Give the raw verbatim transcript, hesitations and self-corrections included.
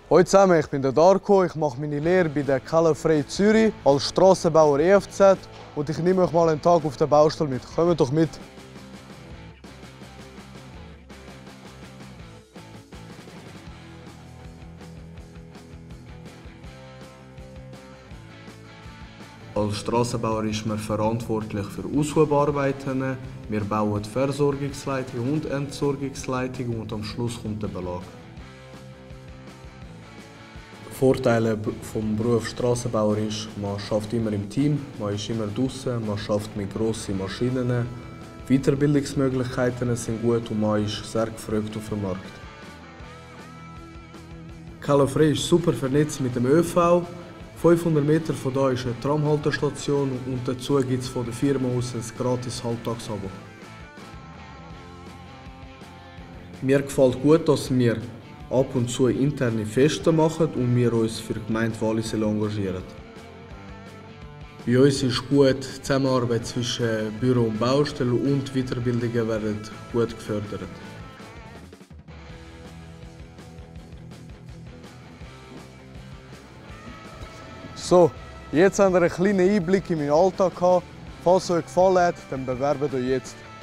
Hallo zusammen, ich bin der Darko, ich mache meine Lehre bei der Keller Frey Zürich als Strassenbauer E F Z und ich nehme euch mal einen Tag auf der Baustelle mit. Kommt doch mit! Als Strassenbauer ist man verantwortlich für Aushubarbeiten. Wir bauen Versorgungsleitungen und Entsorgungsleitungen und am Schluss kommt der Belag. Vorteile vom Beruf Strassenbauer ist, man arbeitet immer im Team, man ist immer draußen, man arbeitet mit grossen Maschinen. Weiterbildungsmöglichkeiten sind gut und man ist sehr gefragt auf dem Markt. Keller Frey ist super vernetzt mit dem ÖV. fünfhundert Meter von hier ist eine Tramhaltestation und dazu gibt es von der Firma aus ein gratis Halbtagsabo. Mir gefällt gut, dass wir ab und zu interne Feste machen und wir uns für die Gemeinde Wallisellen engagieren. Bei uns ist gut die Zusammenarbeit zwischen Büro und Baustelle und Weiterbildungen werden gut gefördert. So, jetzt habt ihr einen kleinen Einblick in meinen Alltag gehabt. Falls es euch gefallen hat, dann bewerbt euch jetzt.